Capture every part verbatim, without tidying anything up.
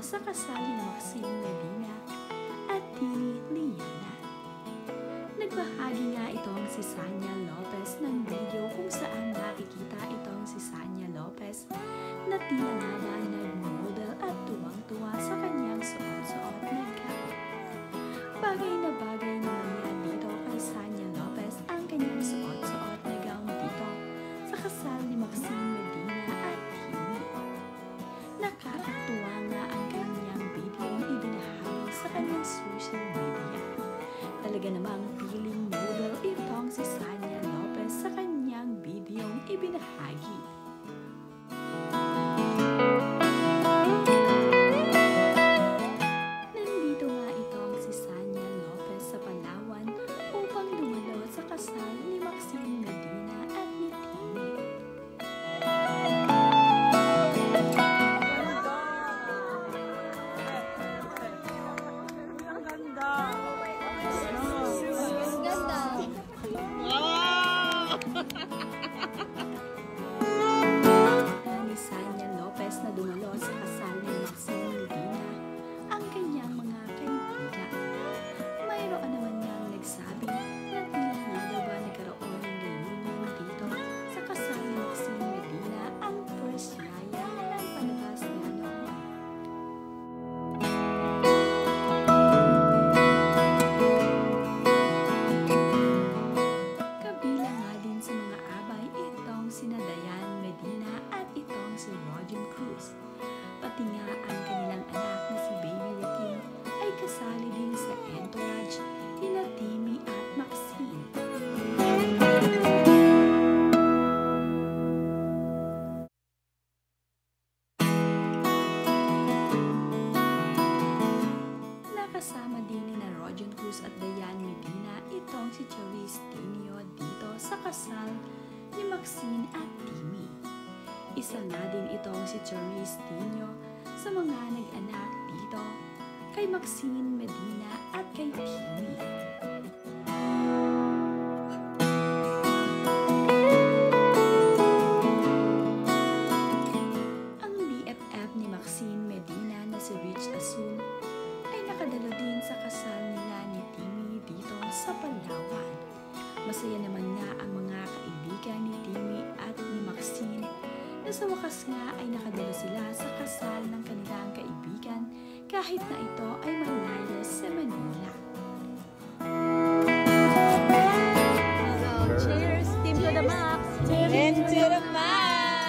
sa kasal ni Maxine Medina at Tini Liana. Nagbahagi nga itong si Sanya Lopez ng video kung saan nakikita itong si Sanya Lopez na tila nga ba nag-model at tuwang-tuwa sa kanyang suot-suot na gown. Bagay na bagay naman nga dito kay Sanya Lopez ang kanyang suot-suot na gown dito sa kasal ni Maxine Medina at Tini. Nakakatuwa nga ang kanyang video na ibinahagi sa kanyang social media. Talaga namang feeling model itong si Sanya Lopez sa kanyang video ibinahagi. Nandito nga itong si Sanya Lopez sa Palawan upang dumalo sa kasal ni Maxine Medina at ni Tini. Ni Sanya Lopez na dumalo sa kasal ni Maxine Medina ang kanyang mga kaibigan. Mayroon naman niyang nagsabi na tila nga daw ba nagkaroon ng reunion dito sa kasal ni Maxine Medina ang first yaya ng palabas niya noon. Kabilang nga din sa mga abay itong sina Diane Medina at itong si Rojan Cruz. Pati nga ang kanilang anak na si Baby Joaquin ay kasali din sa entourage nina Tini at Maxine. Nakasama din ni na Rojan Cruz at Diane Medina itong si Charis Tinio dito sa kasal ni Maxine at Tini. Isa na din itong si Charis Tinio sa mga nag-anak dito kay Maxine Medina at kay Tini. Ang B F F ni Maxine Medina na si Rich Asun ay nakadalo din sa kasal nila ni Tini dito sa Palawan. Masaya naman nga ang mga kaibigan ni Tini at ni Maxine na sa wakas nga ay nakadalo sila sa kasal ng kanilang kaibigan kahit na ito ay malayo sa Manila. Cheers! Team to the max! Team to the max!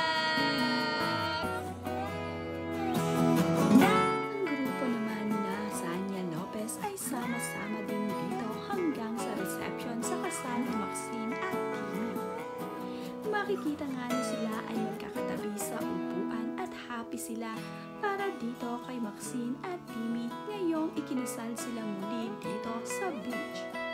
Ang grupo naman na Sanya Lopez ay sama-sama din dito hanggang sa reception sa kasal ni Maxine at Tini. Makikita nga na sila ay magkakatabi sa upuan at happy sila para dito kay Maxine at Tini ngayong ikinasal sila muli dito sa beach.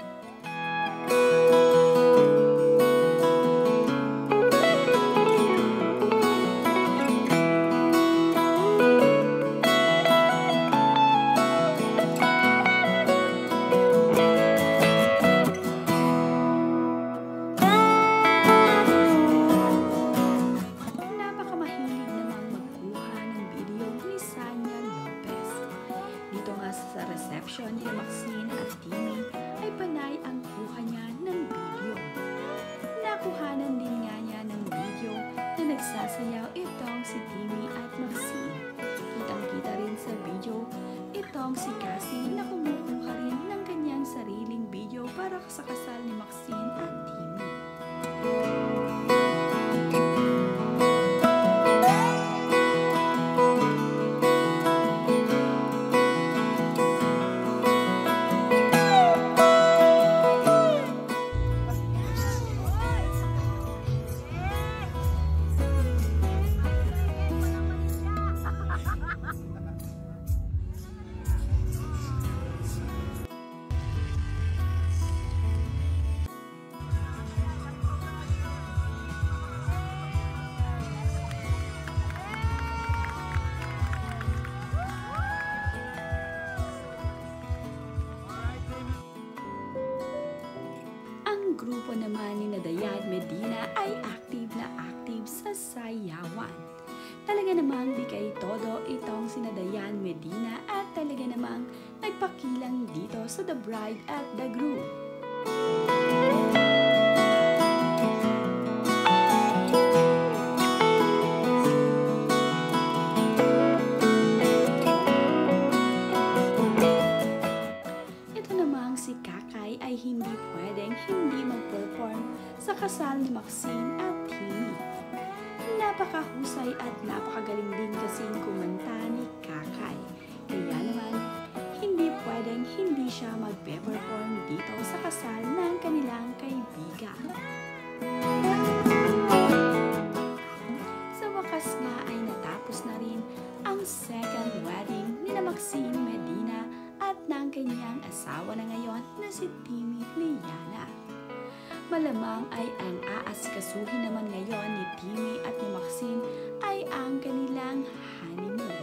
Napakamahilig namang magkuha ng video ni Sanya Lopez. Dito nga sa reception ni Maxine at Tini ay panay ang kuha niya ng video. Nakuhanan din nga niya ng video na nagsasayaw itong si Tini at Maxine. Kitang-kita rin sa video itong si Cassie na kumukuha rin ng kanyang sariling video para sa kasal ni Maxine at Tini. grupo naman ni Diane Medina ay active na active sa sayawan. Talaga namang di kay todo itong sina Dayan Medina at talaga namang nagpakilang dito sa The Bride at the Groom. Ito namang si Kakay ay hindi pwedeng hindi mag-perform sa kasal ni Maxine at Timmy. Napakahusay at napakagaling din kasing kumanta ni Kakay. Kaya naman, hindi pwedeng hindi siya magpe-perform dito sa kasal ng kanilang kaibigan. Sa wakas nga ay natapos na rin ang second wedding ni na Maxine Medina at ng kanyang asawa na ngayon na si Timmy Liana. Malamang ay ang aasikasuhin naman ngayon ni Timmy at ni Maxine ay ang kanilang honeymoon.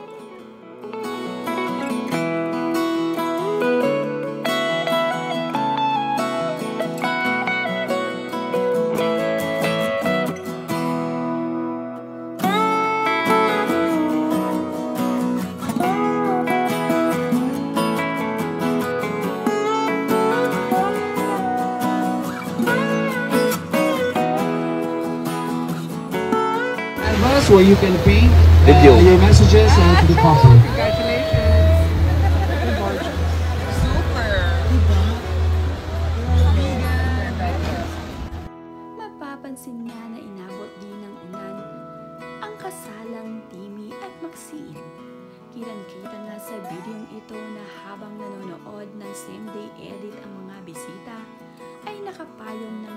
Where you can pay Video. uh, your messages uh, to the couple. Mapapansin nga na inabot din ng unan ang kasalang Timmy at Maxine. Kitang-kita nga sa videong ito na habang nanonood ng same day edit ang mga bisita, ay nakapayong na